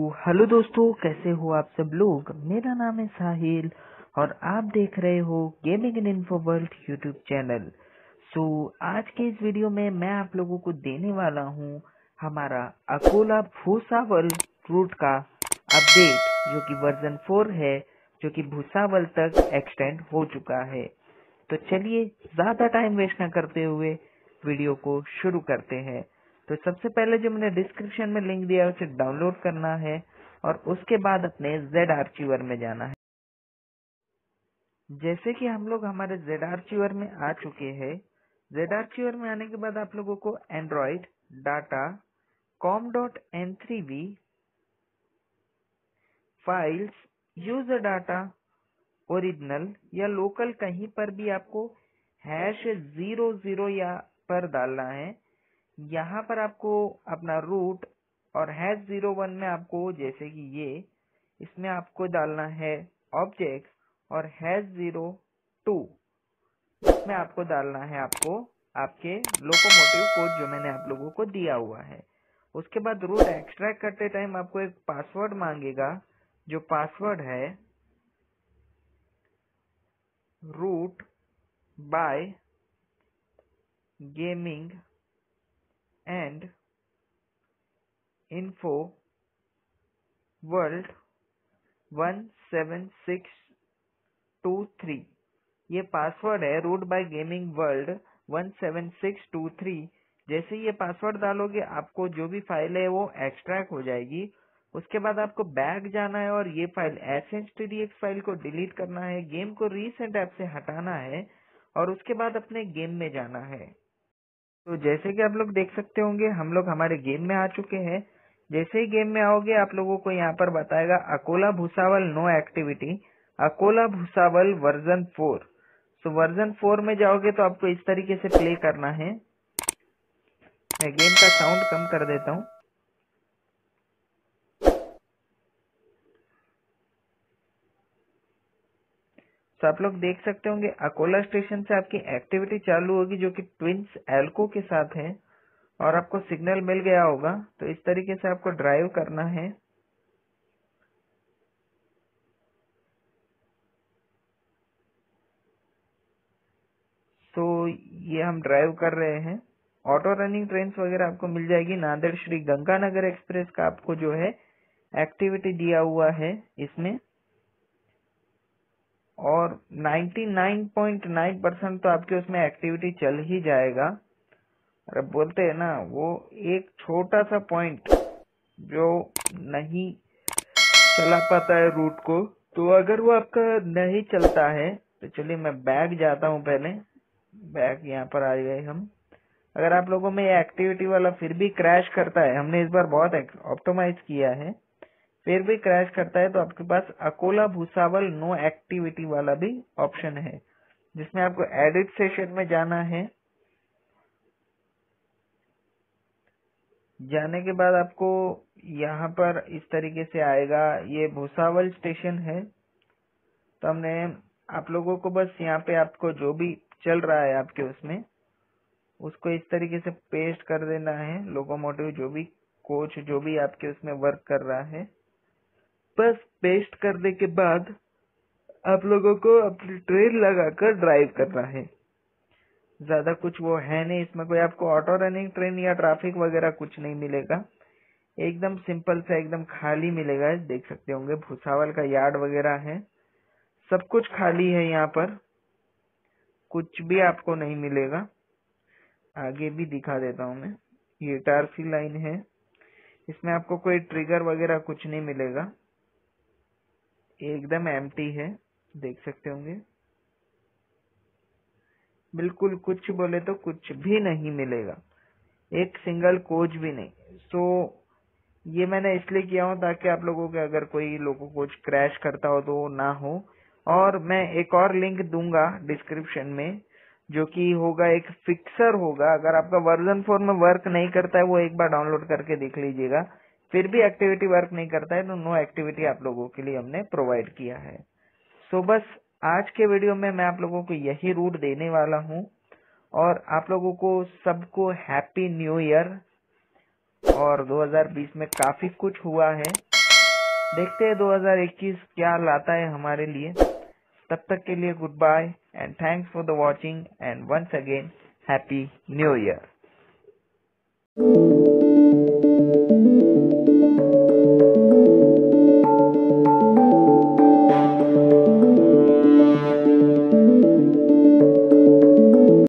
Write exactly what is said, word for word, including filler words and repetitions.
Hello दोस्तों, कैसे हो आप सब लोग। मेरा नाम है साहिल और आप देख रहे हो gaming in info world YouTube channel. So आज के इस वीडियो में मैं आप लोगों को देने वाला हूं हमारा अकोला भूसावल रूट का अपडेट, जो कि वर्जन फोर है, जो कि भूसावल तक एक्सटेंड हो चुका है। तो चलिए ज्यादा टाइम वेस्ट न करते हुए वीडियो को शुरू करते हैं। तो सबसे पहले जो मैंने डिस्क्रिप्शन में लिंक दिया है उसे डाउनलोड करना है और उसके बाद अपने जेड आर्चिवर में जाना है। जैसे कि हम लोग हमारे जेड आर्चिवर में आ चुके हैं। जेड आर्चिवर में आने के बाद आप लोगों को android data com dot N three V files user data original या लोकल कहीं पर भी आपको हैश जीरो जीरो या पर डालना है। यहाँ पर आपको अपना रूट और हैश जीरो वन में आपको, जैसे कि ये इसमें आपको डालना है ऑब्जेक्ट, और हैश जीरो टू इसमें आपको डालना है आपको आपके लोकोमोटिव कोड जो मैंने आप लोगों को दिया हुआ है। उसके बाद रूट एक्सट्रैक्ट करते टाइम आपको एक पासवर्ड मांगेगा, जो पासवर्ड है root by gaming and info world one seven six two three. ये पासवर्ड है root by gaming world one seven six two three. जैसे ये पासवर्ड डालोगे आपको जो भी फाइल है वो एक्सट्रैक्ट हो जाएगी। उसके बाद आपको बैक जाना है और ये file S H T D X file को डिलीट करना है, गेम को रीसेंट ऐप से हटाना है और उसके बाद अपने गेम में जाना है। तो जैसे कि आप लोग देख सकते होंगे हम लोग हमारे गेम में आ चुके हैं। जैसे ही गेम में आओगे आप लोगों को यहाँ पर बताएगा Akola Bhusawal no activity, Akola Bhusawal version four. तो वर्जन फोर में जाओगे तो आपको इस तरीके से प्ले करना है। मैं गेम का साउंड कम कर देता हूँ। तो आप लोग देख सकते होंगे अकोला स्टेशन से आपकी एक्टिविटी चालू होगी, जो कि ट्विंस एल्को के साथ है, और आपको सिग्नल मिल गया होगा। तो इस तरीके से आपको ड्राइव करना है। तो ये हम ड्राइव कर रहे हैं। ऑटो रनिंग ट्रेन्स वगैरह आपको मिल जाएगी। नांदेड़ श्री गंगानगर एक्सप्रेस का आपको जो है एक्टिविटी दिया हुआ है इसमें, और निन्यानवे पॉइंट नौ परसेंट तो आपके उसमें एक्टिविटी चल ही जाएगा। और बोलते हैं ना, वो एक छोटा सा पॉइंट जो नहीं चला पाता है रूट को, तो अगर वो आपका नहीं चलता है तो चलिए मैं बैक जाता हूँ। पहले बैक यहाँ पर आ गए हम। अगर आप लोगों में ये एक्टिविटी वाला फिर भी क्रैश करता है, हमने इस बार बहुत ऑप्टिमाइज किया है, फिर भी क्रैश करता है, तो आपके पास अकोला भूसावल नो एक्टिविटी वाला भी ऑप्शन है, जिसमें आपको एडिट सेशन में जाना है। जाने के बाद आपको यहाँ पर इस तरीके से आएगा, ये भूसावल स्टेशन है। तो हमने आप लोगों को बस यहाँ पे आपको जो भी चल रहा है आपके उसमें, उसको इस तरीके से पेस्ट कर देना है। लोकोमोटिव जो भी कोच जो भी आपके उसमें वर्क कर रहा है, बस पेस्ट करने के बाद आप लोगों को अपनी ट्रेन लगाकर ड्राइव करना है। ज्यादा कुछ वो है नहीं इसमें, कोई आपको ऑटो रनिंग ट्रेन या ट्रैफिक वगैरह कुछ नहीं मिलेगा। एकदम सिंपल सा एकदम खाली मिलेगा। देख सकते होंगे भूसावल का यार्ड वगैरह है, सब कुछ खाली है यहाँ पर, कुछ भी आपको नहीं मिलेगा। आगे भी दिखा देता हूँ मैं। ये टारसी लाइन है, इसमें आपको कोई ट्रिगर वगैरह कुछ नहीं मिलेगा, एकदम एम्प्टी है। देख सकते होंगे बिल्कुल कुछ बोले तो कुछ भी नहीं मिलेगा, एक सिंगल कोच भी नहीं। सो ये मैंने इसलिए किया हूँ ताकि आप लोगों के अगर कोई लोगों कोच क्रैश करता हो तो ना हो। और मैं एक और लिंक दूंगा डिस्क्रिप्शन में, जो कि होगा एक फिक्सर होगा। अगर आपका वर्जन फोर में वर्क नहीं करता है वो एक बार डाउनलोड करके देख लीजिएगा। फिर भी एक्टिविटी वर्क नहीं करता है तो नो एक्टिविटी आप लोगों के लिए हमने प्रोवाइड किया है। सो बस आज के वीडियो में मैं आप लोगों को यही रूट देने वाला हूँ, और आप लोगों को सबको हैप्पी न्यू ईयर। और दो हज़ार बीस में काफी कुछ हुआ है, देखते हैं दो हज़ार इक्कीस क्या लाता है हमारे लिए। तब तक के लिए good bye and thanks for the watching and once again happy new year.